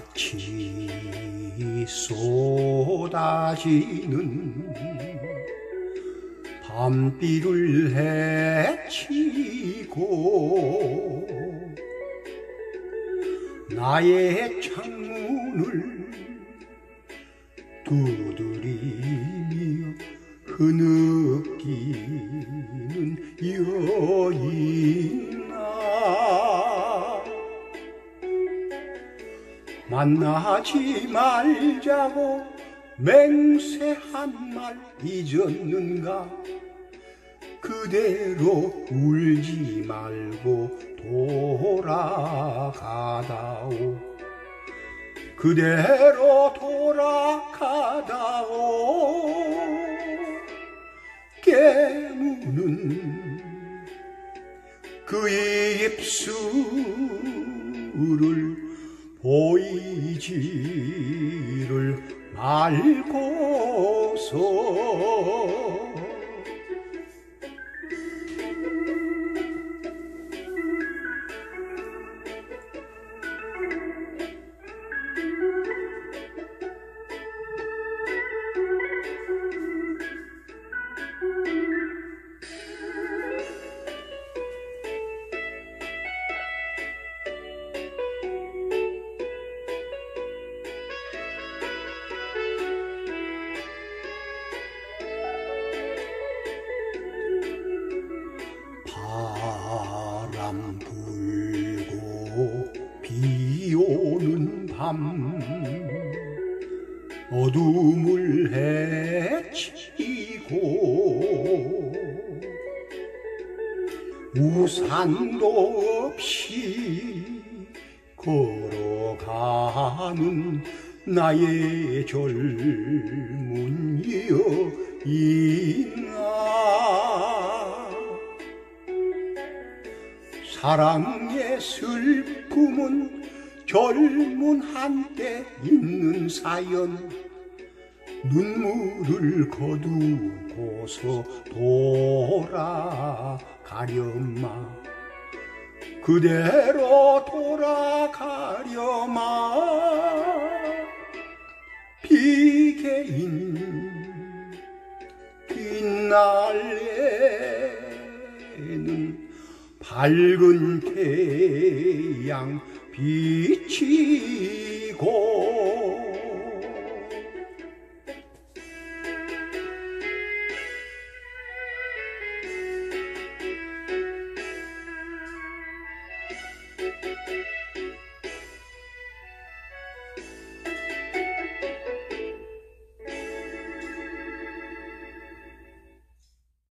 같이 쏟아지는 밤비를 헤치고 나의 창문을 두드리며 흐느끼는 여인아, 만나지 말자고 맹세한 말 잊었는가? 그대로 울지 말고 돌아가다오. 그대로 돌아가다오. 깨무는 그 입술을 보이지를 말고서 바람 불고 비 오는 밤 어둠을 헤치고 우산도 없이 걸어가는 나의 젊은 여인아, 사랑의 슬픔은 젊은 한때 있는 사연, 눈물을 거두고서 돌아가려마. 그대로 돌아가려마. 비개인 빗날에는 밝은 태양 비치고